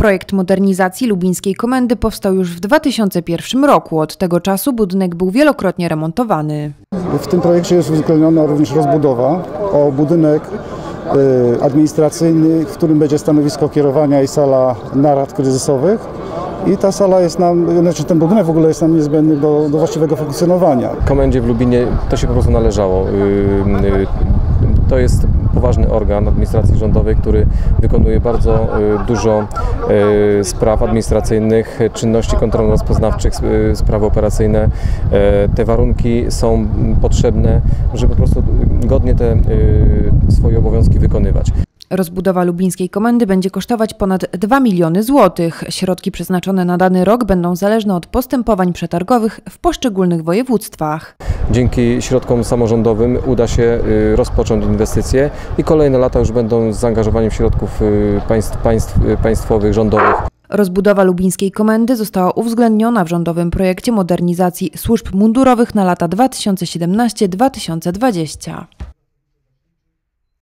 Projekt modernizacji lubińskiej komendy powstał już w 2001 roku. Od tego czasu budynek był wielokrotnie remontowany. W tym projekcie jest uwzględniona również rozbudowa o budynek administracyjny, w którym będzie stanowisko kierowania i sala narad kryzysowych. I ta sala jest nam, znaczy ten budynek w ogóle jest nam niezbędny do właściwego funkcjonowania. Komendzie w Lubinie to się po prostu należało. To jest poważny organ administracji rządowej, który wykonuje bardzo dużo spraw administracyjnych, czynności kontrolno-rozpoznawczych, sprawy operacyjne. Te warunki są potrzebne, żeby po prostu godnie te swoje obowiązki wykonywać. Rozbudowa lubińskiej komendy będzie kosztować ponad 2 miliony złotych. Środki przeznaczone na dany rok będą zależne od postępowań przetargowych w poszczególnych województwach. Dzięki środkom samorządowym uda się rozpocząć inwestycje i kolejne lata już będą z zaangażowaniem środków państwowych, rządowych. Rozbudowa lubińskiej komendy została uwzględniona w rządowym projekcie modernizacji służb mundurowych na lata 2017-2020.